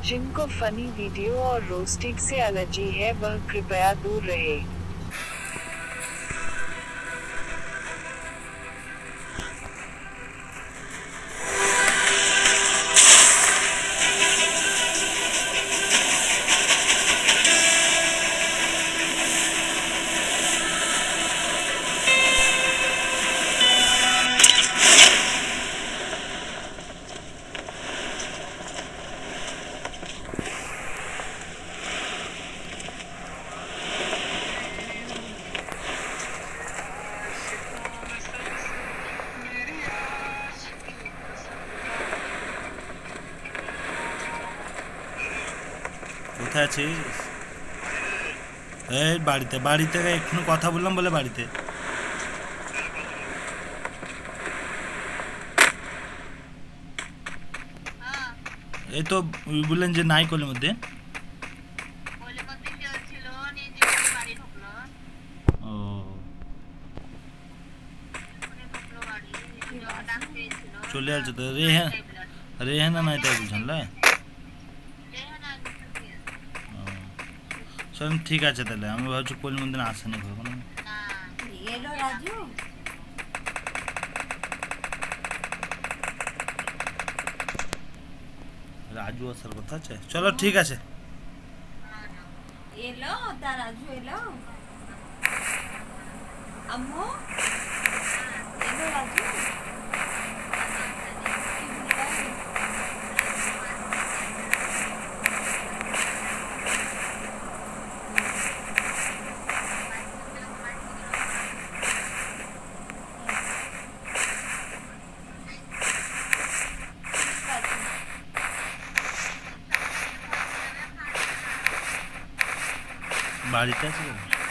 जिनको funny video और roasting से एलर्जी है वह कृपया दूर रहे। কোথায় আছিস? এই বাড়িতে বাড়িতে এক্ষুনি কথা বললাম বলে বাড়িতে। এই তো বললেন যে নাই কলের মধ্যে। ও চলে আসছে তো রেহানা নাই তাই বলছেন না? চল ঠিক আছে তাহলে, আমি ভাবছি কলের মধ্যে আসেনি কখনো। রাজু আসার কথা আছে, চলো ঠিক আছে। এলো তা রাজু এলো, আম্মু এলো রাজু। বাড়িতে আছে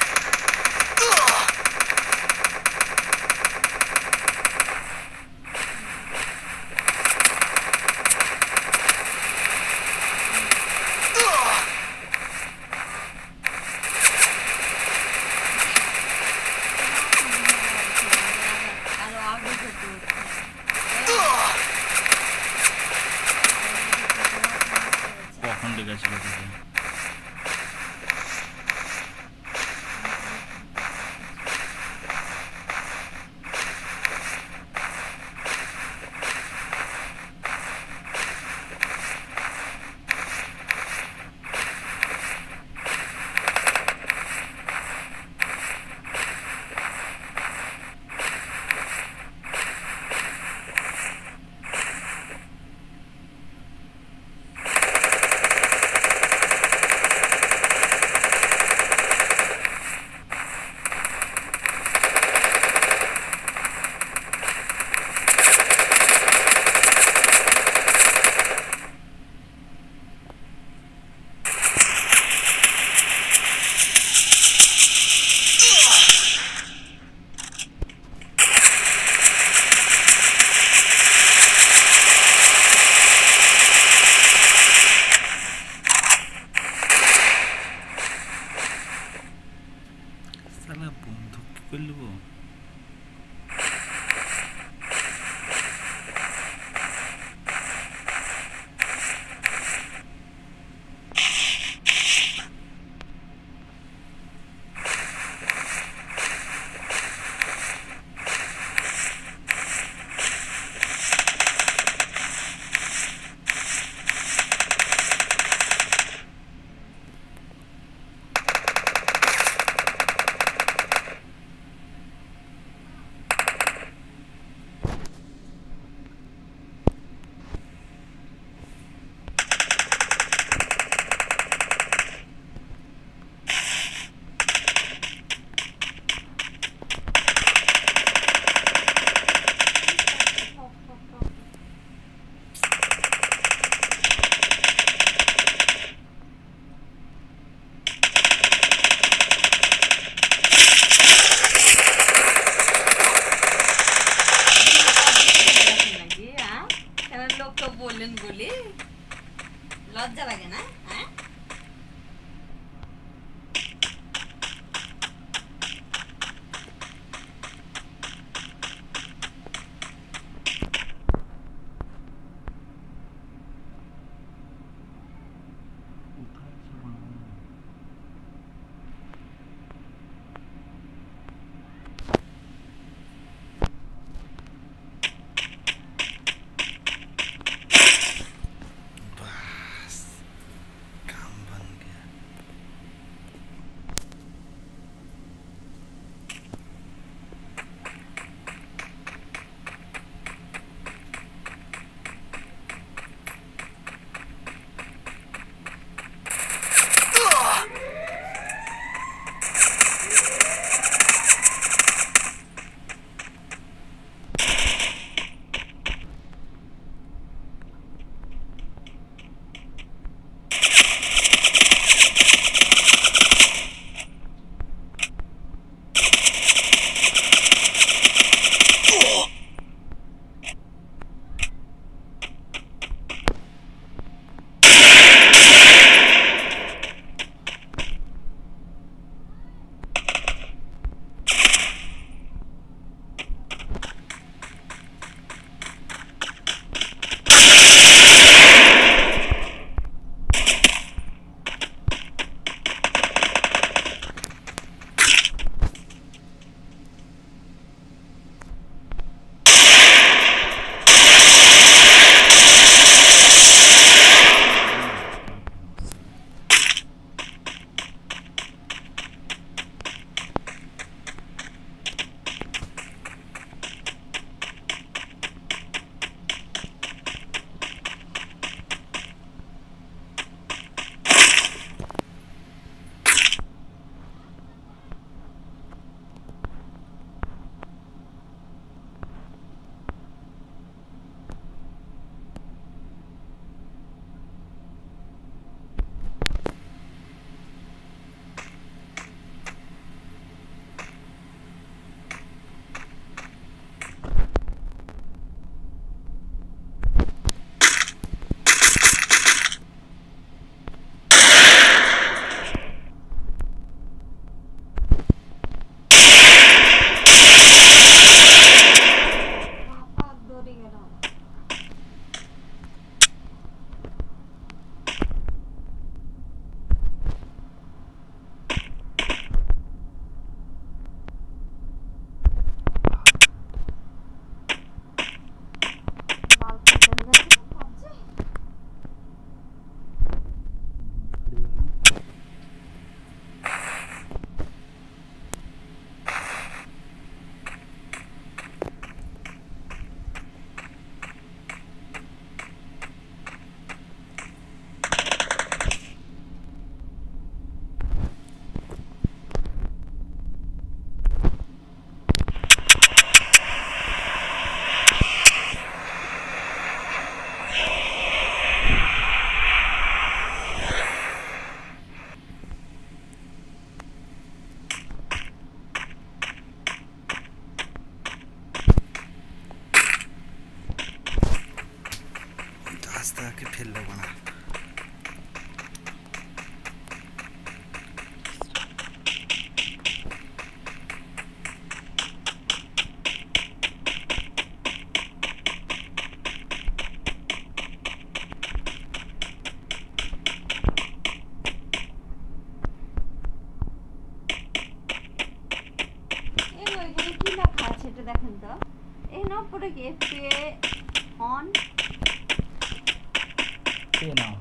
কখন ডেকেছিল তোকে? সালা বন্ধু কি করলব? বললেন বলে লজ্জা লাগে না? হ্যাঁ ওটা কি পে অন পে নাও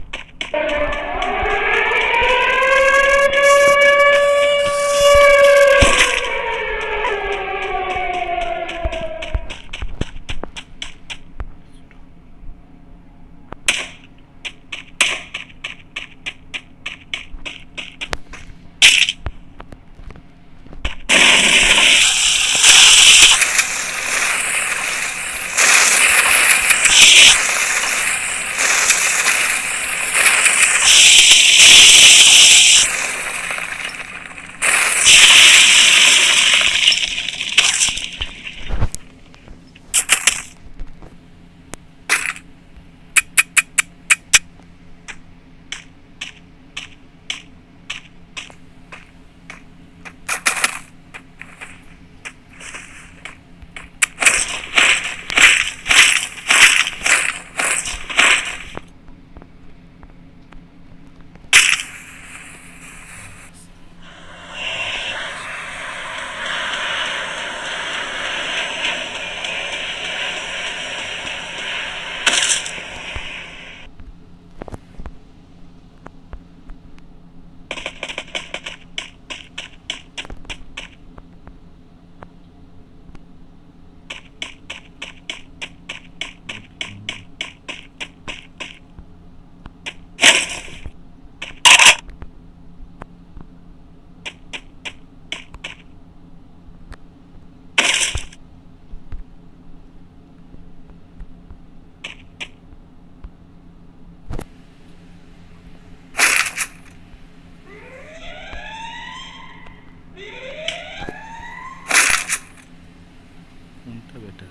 কোনটা বেটার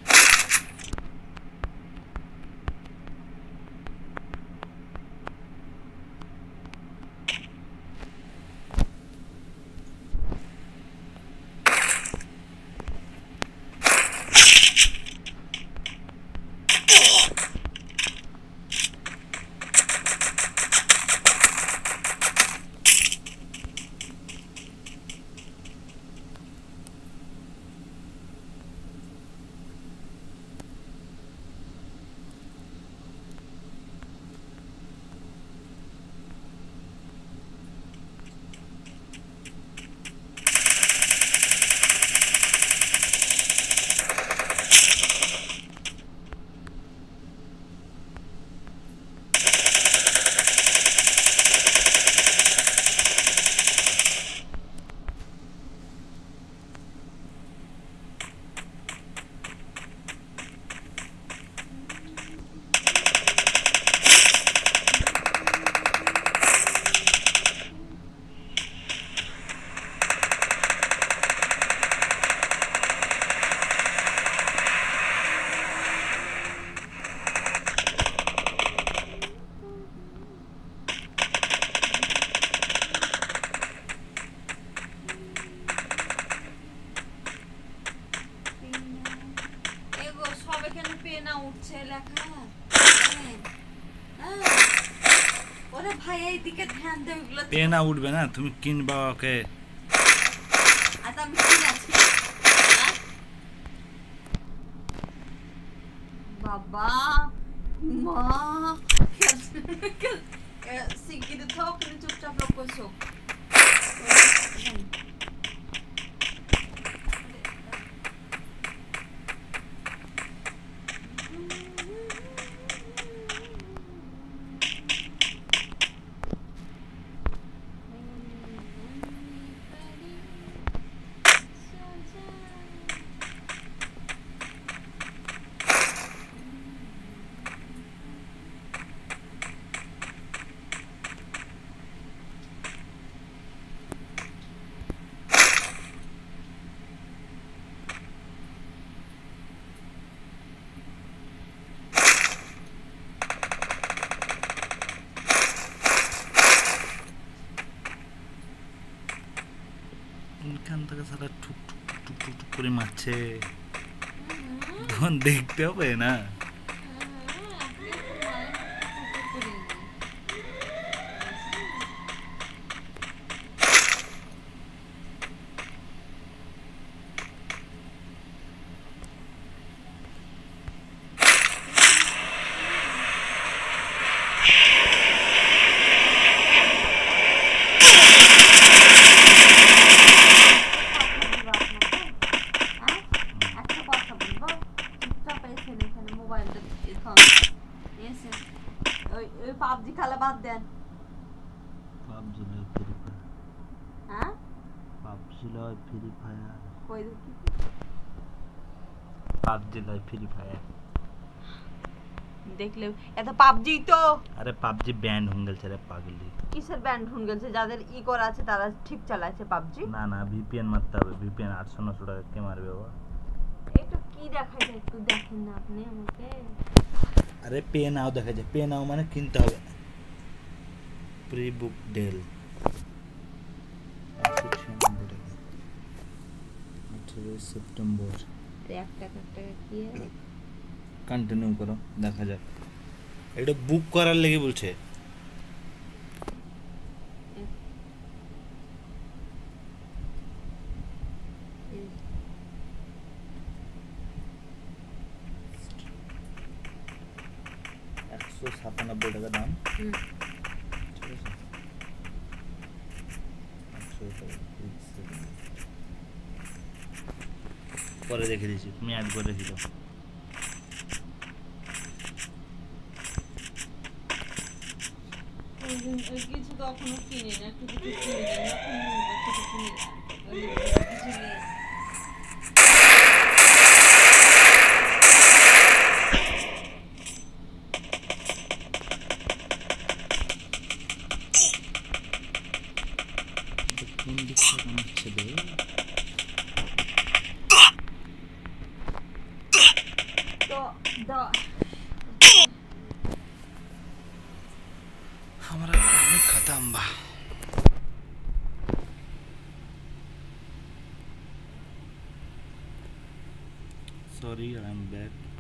উঠছে লেখা ওরে ভাই এই দিকে ধ্যান দে ওগুলো পে না উঠবে না তুমি কিনবা ওকে আচ্ছা আমি কিনেছি বাবা মা শিগগির থাও কিন্তু চুপচাপ লোক কইছো এখান থেকে সারা ঠুক ঠুক ঠুক ঠুক ঠুক করে মারছে তখন দেখতে হবে না পাবজি খেলা বাদ দেন। পাবজি লয় ফ্রি ফায়ার, হ্যাঁ পাবজি লয় ফ্রি ফায়ার, কই দেখি পাবজি লয় ফ্রি ফায়ার। দেখলে এত পাবজি তো আরে পাবজি ব্যান্ড হয়ে গেছে রে পাগলি। কিসের ব্যান্ড হুন গেছে? যাদের ই করা আছে তারা ঠিক চালাচ্ছে পাবজি। না না ভিপিএন মারতে হবে, ভিপিএন 800-900 টাকা কে মারবে বাবা? একটু কি দেখা যায় একটু দেখেন না আপনি আমাকে। আরে পে নাও দেখা যায়, পে নাও মানে কিনতে হবে। প্রি বুক ডেল 18 সেপ্টেম্বর। একটা কি কন্টিনিউ করো, দেখা যাক। এটা বুক করার লেগে বলছে। $197 দাম। ঠিক আছে, 100 টাকা fix এ। পরে দেখে দিচ্ছি, তুমি অ্যাড করে রেখে দাও। কিছু তো এখনো কিনে না, একটু কিছু কিনে কোন দিক থেকে কামাচ্ছে রে? তো हमारा कहानी खत्म बा। Sorry, I am back.